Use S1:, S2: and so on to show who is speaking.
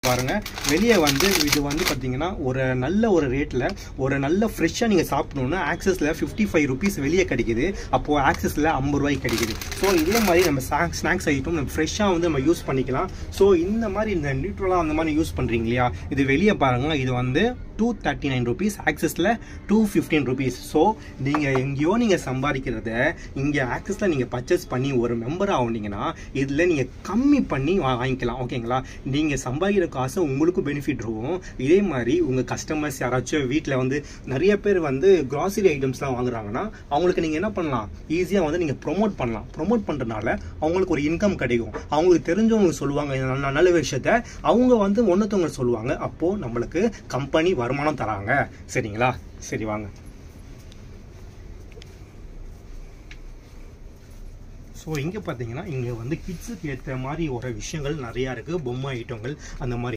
S1: பாருங்க வெளியே வந்து இது வந்து பார்த்தீங்கன்னா ஒரு நல்ல ஒரு ரேட்டில் ஒரு நல்ல ஃப்ரெஷ்ஷாக நீங்கள் சாப்பிடணுன்னா ஆக்சஸில் 55 rupees வெளியே கிடைக்குது. அப்போது ஆக்சஸில் 50 ரூபாய்க்கு கிடைக்குது. ஸோ இதே மாதிரி நம்ம ஸ்நாக்ஸ் ஐட்டம் நம்ம ஃப்ரெஷ்ஷாக வந்து நம்ம யூஸ் பண்ணிக்கலாம். ஸோ இந்த மாதிரி இந்த நியூட்ரலாக அந்த மாதிரி யூஸ் பண்ணுறீங்க இல்லையா, இது வெளியே பாருங்கள், இது வந்து 239 rupees, ஆக்சஸில் 215 rupees. ஸோ நீங்கள் எங்கேயோ நீங்கள் சம்பாதிக்கிறத இங்கே ஆக்சஸில் நீங்கள் பர்ச்சேஸ் பண்ணி ஒரு மெம்பர் ஆகுனீங்கன்னா இதில் நீங்கள் கம்மி பண்ணி வாங்கிக்கலாம். ஓகேங்களா? நீங்கள் சம்பாதிக்கிற காசு உங்களுக்கும் பெனிஃபிட் இருக்கும். இதே மாதிரி உங்கள் கஸ்டமர்ஸ் யாராச்சும் வீட்டில் வந்து நிறைய பேர் வந்து கிராசரி ஐட்டம்ஸ்லாம் வாங்குறாங்கன்னா அவங்களுக்கு நீங்கள் என்ன பண்ணலாம், ஈஸியாக வந்து நீங்கள் ப்ரொமோட் பண்ணலாம். ப்ரொமோட் பண்ணுறதுனால அவங்களுக்கு ஒரு இன்கம் கிடைக்கும். அவங்களுக்கு தெரிஞ்சவங்க சொல்லுவாங்க நல்ல விஷயத்த, அவங்க வந்து ஒன்றத்தவங்க சொல்லுவாங்க. அப்போது நம்மளுக்கு கம்பெனி வருமானம் தராங்க. சரிங்களா? சரி வாங்க. ஸோ இங்கே பார்த்தீங்கன்னா இங்கே வந்து கிட்ஸுக்கு ஏற்ற மாதிரி ஒரு விஷயங்கள் நிறையா இருக்குது. பொம்மை ஐட்டங்கள் அந்த மாதிரி